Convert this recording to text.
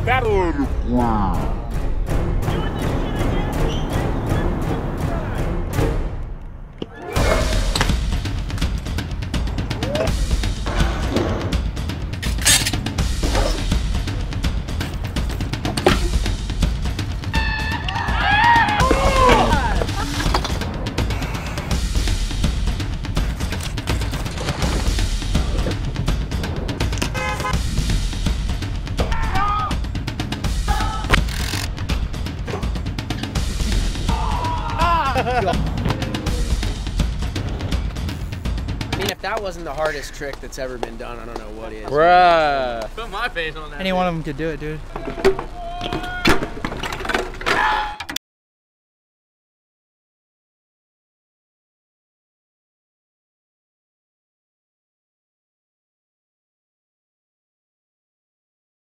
Battle. I mean, if that wasn't the hardest trick that's ever been done, I don't know what is. Bruh. Put my face on that. Any one of them could do it, dude.